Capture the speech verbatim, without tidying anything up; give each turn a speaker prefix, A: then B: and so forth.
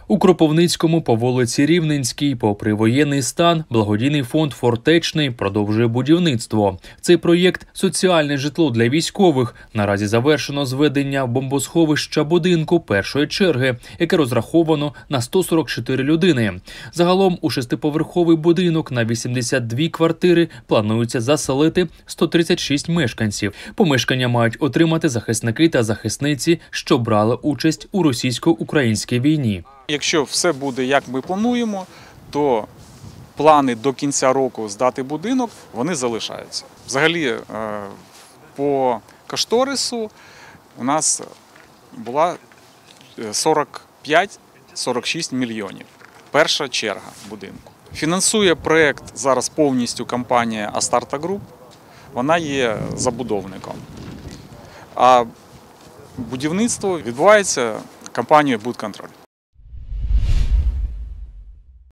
A: У Кропивницькому по вулиці Рівненській, попри воєнний стан, благодійний фонд «Фортечний» продовжує будівництво. Цей проєкт – соціальне житло для військових. Наразі завершено зведення бомбосховища будинку першої черги, яке розраховано на сто сорок чотири людини. Загалом у шестиповерховий будинок на вісімдесят дві квартири планується заселити сто тридцять шість мешканців. Помешкання мають отримати захисники та захисниці, що брали участь у російсько-українській війні.
B: Якщо все буде, як ми плануємо, то плани до кінця року здати будинок, вони залишаються. Взагалі, по кошторису у нас була сорок п'ять - сорок шість мільйонів. Перша черга будинку. Фінансує проєкт зараз повністю компанія Астарта Груп. Вона є забудовником. А будівництво відбувається компанією «Будконтроль».